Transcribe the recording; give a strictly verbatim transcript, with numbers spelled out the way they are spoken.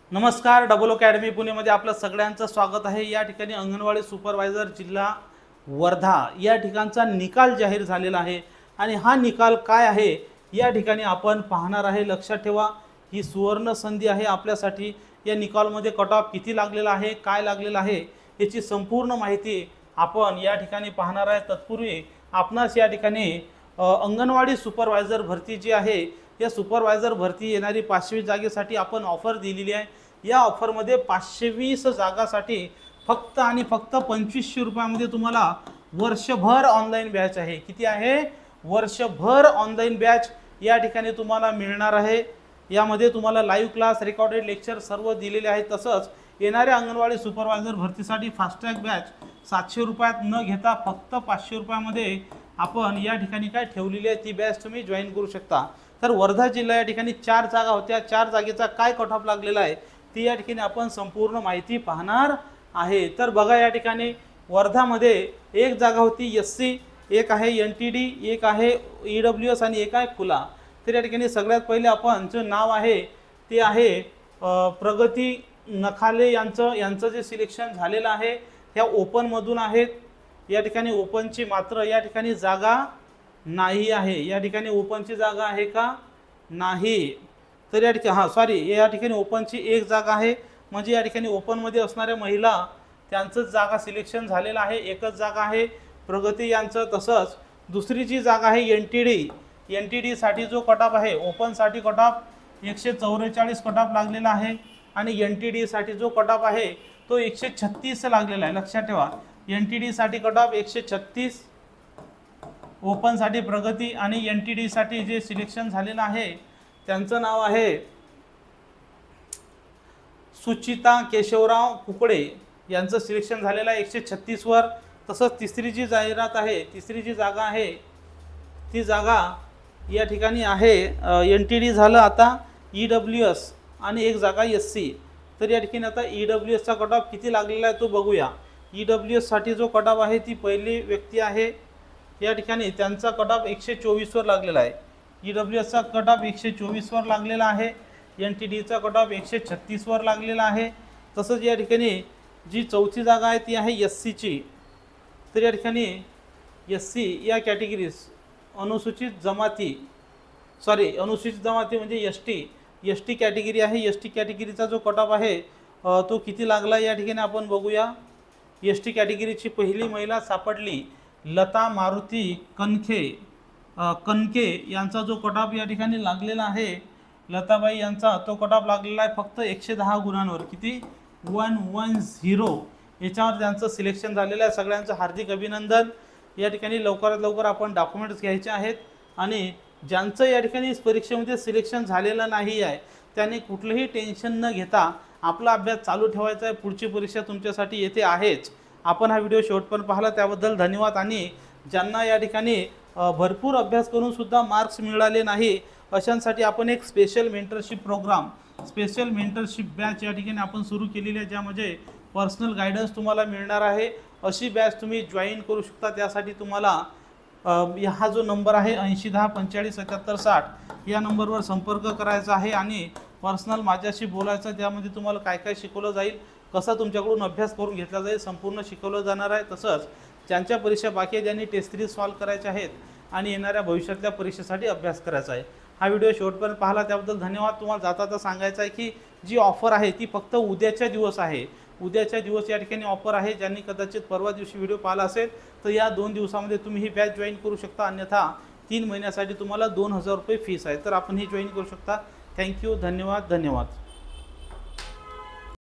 नमस्कार, double academy पुणेमध्ये आपलं सगळ्यांचं स्वागत आहे। या ठिकाणी अंगणवाडी सुपरवायझर जिल्हा वर्धा या ठिकाणचा निकाल जाहीर झालेला आहे आणि हा निकाल काय आहे या ठिकाणी आपण पाहणार आहे। लक्षात ठेवा, ही सुवर्ण संधी आहे आपल्यासाठी। या निकालमध्ये कट ऑफ किती लागलेला आहे, काय लागलेला आहे याची संपूर्ण माहिती आपण या ठिकाणी पाहणार आहे। तत्पूर्वी आपणास या ठिकाणी अंगणवाडी सुपरवायझर भरती जी आहे या सुपरवायझर भरती येणारी पाचशे जागेसाठी आपण ऑफर दिलेली आहे। या ऑफर मध्ये पाचशे वीस जागासाठी फक्त आणि फक्त पंचवीसशे रुपयामध्ये तुम्हाला वर्षभर ऑनलाइन बॅच आहे। किती आहे? वर्षभर ऑनलाइन बॅच या ठिकाणी तुम्हाला मिळणार आहे। यामध्ये तुम्हाला लाईव्ह क्लास, रेकॉर्डेड लेक्चर सर्व दिलेले आहेत। तसंच येणाऱ्या अंगणवाडी सुपरवायझर भरतीसाठी फास्ट्रॅग बॅच सातशे रुपयात न घेता फक्त पाचशे रुपयामध्ये आपण या ठिकाणी काय ठेवलेली आहे ती बॅच तुम्ही जॉईन करू शकता। तर वर्धा जिल्हा या ठिकाणी चार जागा होत्या, चार जागेचा काय कट ऑफ लागलेला आहे ती या ठिकाणी आपण संपूर्ण माहिती पाहणार आहे। तर बघा, या ठिकाणी वर्धामध्ये एक जागा होती एससी, एक आहे एनटीडी, एक आहे ईडब्ल्यूएस आणि एक आहे खुला। तर या ठिकाणी सगळ्यात पहिले आपण जे नाव आहे ते आहे प्रगती नखाले यांचं यांचं जे सिलेक्शन झालेलं आहे ह्या ओपन मधून आहेत। या ठिकाणी ओपनची मात्र या ठिकाणी जागा नाही आहे। या ठिकाणी ओपनची जागा आहे का? नाही। तर या ठिकाणी हां सॉरी या ठिकाणी ओपनची एक जागा आहे, म्हणजे या ठिकाणी ओपनमध्ये असणाऱ्या महिला त्यांचंच जागा सिलेक्शन झालेलं आहे, एकच जागा आहे प्रगती यांचं। तसंच दुसरी जी जागा आहे N T D, N T डीसाठी जो कट ऑफ आहे ओपनसाठी कट ऑफ एकशे चौवेचाळीस कट ऑफ लागलेला आहे आणि एन टी डीसाठी जो कट ऑफ आहे तो एकशे छत्तीस लागलेला आहे। लक्षात ठेवा, एन टी डीसाठी कट ऑफ एकशे छत्तीस, ओपनसाठी प्रगती आणि एन टी डीसाठी जे सिलेक्शन झालेलं आहे त्यांचं नाव आहे सुचिता केशवराव कुकडे यांचं सिलेक्शन झालेलं आहे एकशे छत्तीस वर। तसंच तिसरी जी जाहिरात आहे, तिसरी जी जागा आहे ती जागा या ठिकाणी आहे एन टी डी झालं, आता ई डब्ल्यू एस आणि एक जागा एस सी। तर या ठिकाणी आता ई डब्ल्यू एसचा कट ऑफ किती लागलेला आहे तो बघूया। ई डब्ल्यू एससाठी जो कट ऑफ आहे ती पहिली व्यक्ती आहे, या ठिकाणी त्यांचा कट ऑफ एकशे चोवीस वर लागलेला आहे। ई डब्ल्यू एसचा कट ऑफ एकशे चोवीस वर लागलेला आहे, एन टी डीचा कट ऑफ एकशे छत्तीस वर लागलेला आहे। तसंच या ठिकाणी जी चौथी जागा आहे ती आहे एस सीची। तर या ठिकाणी एस सी या कॅटेगरीज अनुसूचित जमाती सॉरी अनुसूचित जमाती म्हणजे S T S T category आहे। एस टी कॅटेगरीचा जो कट ऑफ आहे तो किती लागला या ठिकाणी आपण बघूया। एस टी कॅटेगरीची पहिली महिला सापडली लता मारुती कनखे कनके यांचा जो कट ऑफ या ठिकाणी लागलेला आहे लताबाई यांचा तो कट ऑफ लागलेला आहे फक्त एकशे दहा गुणांवर। किती? वन वन झिरो याच्यावर त्यांचं सिलेक्शन झालेलं आहे। सगळ्यांचं हार्दिक अभिनंदन। या ठिकाणी लवकरात लवकर आपण डॉक्युमेंट्स घ्यायचे आहेत आणि ज्यांचं या ठिकाणी परीक्षेमध्ये सिलेक्शन झालेलं नाही आहे त्यांनी कुठलंही टेन्शन न घेता आपला अभ्यास चालू ठेवायचा आहे। पुढची परीक्षा तुमच्यासाठी येथे आहेच। आपण हा व्हिडिओ शेवटपर्यंत पाहिला त्याबद्दल धन्यवाद। आणि ज्यांना या ठिकाणी भरपूर अभ्यास करून सुद्धा मार्क्स मिळाले नाही अशांसाठी आपण एक special mentorship program, special mentorship batch या ठिकाणी आपण सुरू केलेली आहे, ज्यामध्ये पर्सनल गायडन्स तुम्हाला मिळणार आहे। अशी बॅच तुम्ही जॉईन करू शकता। त्यासाठी तुम्हाला हा जो नंबर आहे ऐंशी दहा पंचेचाळीस सत्याहत्तर साठ या नंबरवर संपर्क करायचा आहे आणि पर्सनल माझ्याशी बोलायचं। त्यामध्ये तुम्हाला काय काय शिकवलं जाईल, कसा तुमच्याकडून अभ्यास करून घेतला जाईल संपूर्ण शिकवलं जाणार आहे। तसंच ज्यांच्या परीक्षा बाकी आहे ज्यांनी टेस्ट सिरीज सॉल्व करायच्या आहेत आणि येणाऱ्या भविष्यातल्या परीक्षेसाठी अभ्यास करायचा आहे। हा व्हिडिओ शेवटपर्यंत पाहिला त्याबद्दल धन्यवाद। तुम्हाला जाता जाता सांगायचं आहे की जी ऑफर आहे ती फक्त उद्याच्या दिवस आहे। उद्याच्या दिवस या ठिकाणी ऑफर आहे। ज्यांनी कदाचित परवा दिवशी व्हिडिओ पाहिला असेल तर या दोन दिवसामध्ये तुम्ही ही बॅच जॉईन करू शकता, अन्यथा तीन महिन्यासाठी तुम्हाला दोन हजार रुपये फीस आहे। तर आपण ही जॉईन करू शकता। थँक्यू, धन्यवाद धन्यवाद।